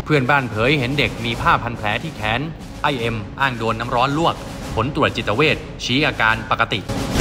เพื่อนบ้านเผยเห็นเด็กมีผ้าพันแผลที่แขนไอเอ็มอ้างโดนน้ำร้อนลวกผลตรวจจิตเวชชี้อาการปกติ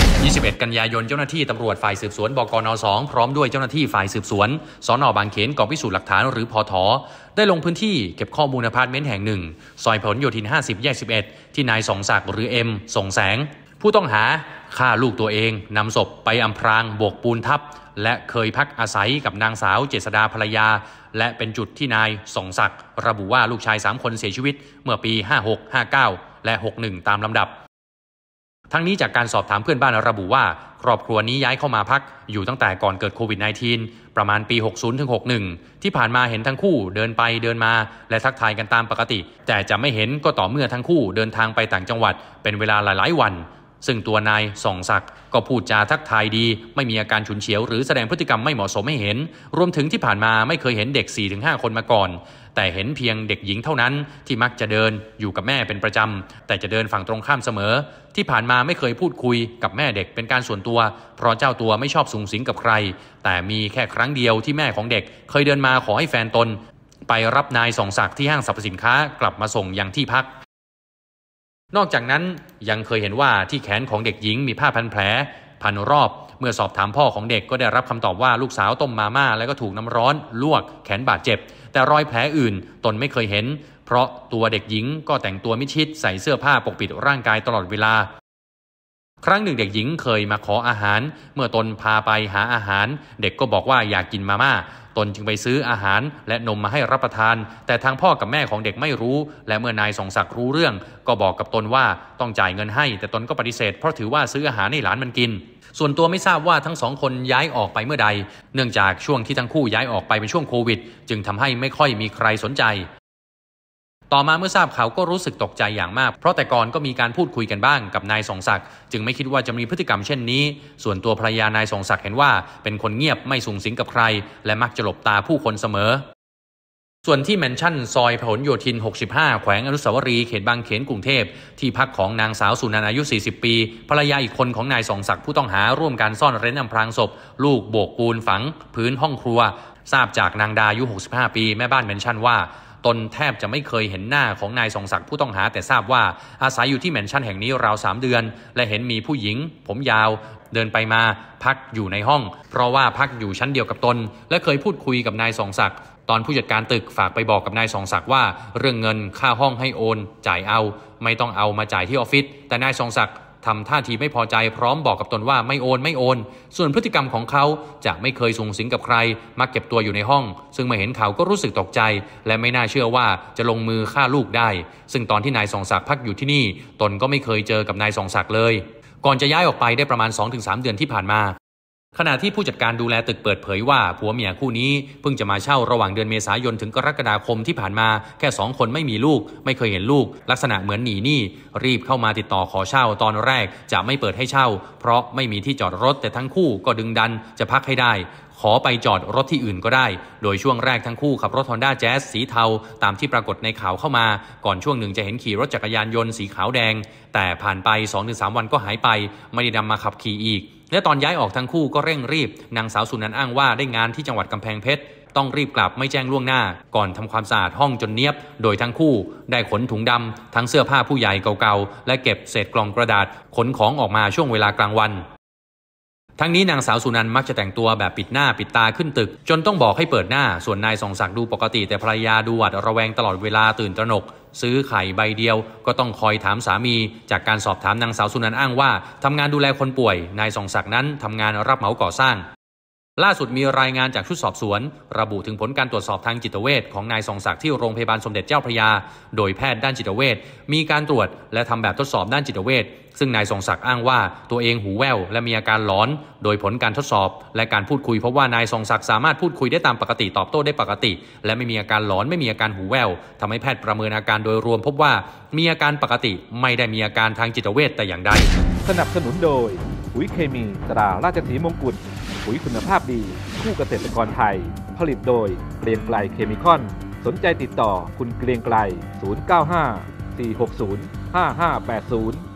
21 กันยายนเจ้าหน้าที่ตำรวจฝ่ายสืบสวนบกน. 2พร้อมด้วยเจ้าหน้าที่ฝ่ายสืบสวนสน.บางเขนกองพิสูจน์หลักฐานหรือพท.ได้ลงพื้นที่เก็บข้อมูลอพาร์ตเมนต์แห่งหนึ่งซอยพหลโยธิน50แยก11ที่นายส่องศักดิ์หรือเอ็มส่งแสงผู้ต้องหาฆ่าลูกตัวเองนำศพไปอำพรางโบกปูนทับและเคยพักอาศัยกับนางสาวเจษฎาภรรยาและเป็นจุดที่นายส่องศักดิ์ระบุว่าลูกชาย3 คนเสียชีวิตเมื่อปี56 59และ61ตามลำดับทั้งนี้จากการสอบถามเพื่อนบ้านระบุว่าครอบครัวนี้ย้ายเข้ามาพักอยู่ตั้งแต่ก่อนเกิดโควิด -19 ประมาณปี 60-61 ที่ผ่านมาเห็นทั้งคู่เดินไปเดินมาและทักทายกันตามปกติแต่จะไม่เห็นก็ต่อเมื่อทั้งคู่เดินทางไปต่างจังหวัดเป็นเวลาหลายๆวันซึ่งตัวนายส่องศักดิ์ก็พูดจาทักทายดีไม่มีอาการฉุนเฉียวหรือแสดงพฤติกรรมไม่เหมาะสมให้เห็นรวมถึงที่ผ่านมาไม่เคยเห็นเด็ก 4-5 คนมาก่อนแต่เห็นเพียงเด็กหญิงเท่านั้นที่มักจะเดินอยู่กับแม่เป็นประจำแต่จะเดินฝั่งตรงข้ามเสมอที่ผ่านมาไม่เคยพูดคุยกับแม่เด็กเป็นการส่วนตัวเพราะเจ้าตัวไม่ชอบสุงสิงกับใครแต่มีแค่ครั้งเดียวที่แม่ของเด็กเคยเดินมาขอให้แฟนตนไปรับนายส่องศักดิ์ที่ห้างสรรพสินค้ากลับมาส่งยังที่พักนอกจากนั้นยังเคยเห็นว่าที่แขนของเด็กหญิงมีผ้าพันแผลพันรอบเมื่อสอบถามพ่อของเด็กก็ได้รับคำตอบว่าลูกสาวต้มมาม่าแล้วก็ถูกน้ำร้อนลวกแขนบาดเจ็บแต่รอยแผลอื่นตนไม่เคยเห็นเพราะตัวเด็กหญิงก็แต่งตัวมิดชิดใส่เสื้อผ้าปกปิดร่างกายตลอดเวลาครั้งหนึ่งเด็กหญิงเคยมาขออาหารเมื่อตนพาไปหาอาหารเด็กก็บอกว่าอยากกินมาม่าตนจึงไปซื้ออาหารและนมมาให้รับประทานแต่ทางพ่อกับแม่ของเด็กไม่รู้และเมื่อนายส่องศักดิ์รู้เรื่องก็บอกกับตนว่าต้องจ่ายเงินให้แต่ตนก็ปฏิเสธเพราะถือว่าซื้ออาหารให้หลานมันกินส่วนตัวไม่ทราบว่าทั้ง2 คนย้ายออกไปเมื่อใดเนื่องจากช่วงที่ทั้งคู่ย้ายออกไปเป็นช่วงโควิดจึงทำให้ไม่ค่อยมีใครสนใจต่อมาเมื่อทราบข่าวก็รู้สึกตกใจอย่างมากเพราะแต่ก่อนก็มีการพูดคุยกันบ้างกับนายส่องศักดิ์จึงไม่คิดว่าจะมีพฤติกรรมเช่นนี้ส่วนตัวภรรยานายส่องศักดิ์เห็นว่าเป็นคนเงียบไม่สุงสิงกับใครและมักจะหลบตาผู้คนเสมอส่วนที่แมนชั่นซอยพหลโยธิน65แขวงอนุสาวรีย์เขตบางเขนกรุงเทพที่พักของนางสาวสุนันท์อายุ40 ปีภรรยาอีกคนของนายส่องศักดิ์ผู้ต้องหาร่วมกันซ่อนเร้นอำพรางศพลูกโบกปูนฝังพื้นห้องครัวทราบจากนางดาอายุ65 ปีแม่บ้านแมนชั่นว่าตนแทบจะไม่เคยเห็นหน้าของนายส่องศักดิ์ผู้ต้องหาแต่ทราบว่าอาศัยอยู่ที่แมนชั่นแห่งนี้ราว3 เดือนและเห็นมีผู้หญิงผมยาวเดินไปมาพักอยู่ในห้องเพราะว่าพักอยู่ชั้นเดียวกับตนและเคยพูดคุยกับนายส่องศักดิ์ตอนผู้จัดการตึกฝากไปบอกกับนายส่องศักดิ์ว่าเรื่องเงินค่าห้องให้โอนจ่ายเอาไม่ต้องเอามาจ่ายที่ออฟฟิศแต่นายส่องศักดิ์ทำท่าทีไม่พอใจพร้อมบอกกับตนว่าไม่โอนส่วนพฤติกรรมของเขาจะไม่เคยสุงสิงกับใครมักเก็บตัวอยู่ในห้องซึ่งเมื่อเห็นเขาก็รู้สึกตกใจและไม่น่าเชื่อว่าจะลงมือฆ่าลูกได้ซึ่งตอนที่นายส่องศักดิ์พักอยู่ที่นี่ตนก็ไม่เคยเจอกับนายส่องศักดิ์เลยก่อนจะย้ายออกไปได้ประมาณ 2-3 เดือนที่ผ่านมาขณะที่ผู้จัดการดูแลตึกเปิดเผยว่าผัวเมียคู่นี้เพิ่งจะมาเช่าระหว่างเดือนเมษายนถึงกรกฎาคมที่ผ่านมาแค่2 คนไม่มีลูกไม่เคยเห็นลูกลักษณะเหมือนหนีหนี้รีบเข้ามาติดต่อขอเช่าตอนแรกจะไม่เปิดให้เช่าเพราะไม่มีที่จอดรถแต่ทั้งคู่ก็ดึงดันจะพักให้ได้ขอไปจอดรถที่อื่นก็ได้โดยช่วงแรกทั้งคู่ขับรถ Honda Jazz สีเทาตามที่ปรากฏในข่าวเข้ามาก่อนช่วงหนึ่งจะเห็นขี่รถจักรยานยนต์สีขาวแดงแต่ผ่านไป 2-3 วันก็หายไปไม่ได้นำมาขับขี่อีกและตอนย้ายออกทั้งคู่ก็เร่งรีบนางสาวสุนันท์อ้างว่าได้งานที่จังหวัดกำแพงเพชรต้องรีบกลับไม่แจ้งล่วงหน้าก่อนทำความสะอาดห้องจนเนียบโดยทั้งคู่ได้ขนถุงดำทั้งเสื้อผ้าผู้ใหญ่เก่าๆและเก็บเศษกล่องกระดาษขนของออกมาช่วงเวลากลางวันทั้งนี้นางสาวสุนันท์มักจะแต่งตัวแบบปิดหน้าปิดตาขึ้นตึกจนต้องบอกให้เปิดหน้าส่วนนายส่องศักดิ์ดูปกติแต่ภรรยาดูหวาดระแวงตลอดเวลาตื่นตระหนกซื้อไข่ใบเดียวก็ต้องคอยถามสามีจากการสอบถามนางสาวสุนันท์อ้างว่าทำงานดูแลคนป่วยนายส่องศักดิ์นั้นทำงานรับเหมาก่อสร้างล่าสุดมีรายงานจากชุดสอบสวนระบุถึงผลการตรวจสอบทางจิตเวชของนายส่องศักดิ์ที่โรงพยาบาลสมเด็จเจ้าพระยาโดยแพทย์ด้านจิตเวชมีการตรวจและทำแบบทดสอบด้านจิตเวชซึ่งนายส่องศักดิ์อ้างว่าตัวเองหูแว่วและมีอาการหลอนโดยผลการทดสอบและการพูดคุยพบว่านายส่องศักดิ์สามารถพูดคุยได้ตามปกติตอบโต้ได้ปกติและไม่มีอาการหลอนไม่มีอาการหูแว่วทำให้แพทย์ประเมินอาการโดยรวมพบว่ามีอาการปกติไม่ได้มีอาการทางจิตเวชแต่อย่างใดสนับสนุนโดยปุ๋ยเคมีตราราชสีมงกุฎปุ๋ยคุณภาพดีคู่เกษตรกรไทยผลิตโดยเกรียงไกรเคมีคอนสนใจติดต่อคุณเกรียงไกร095 460 5580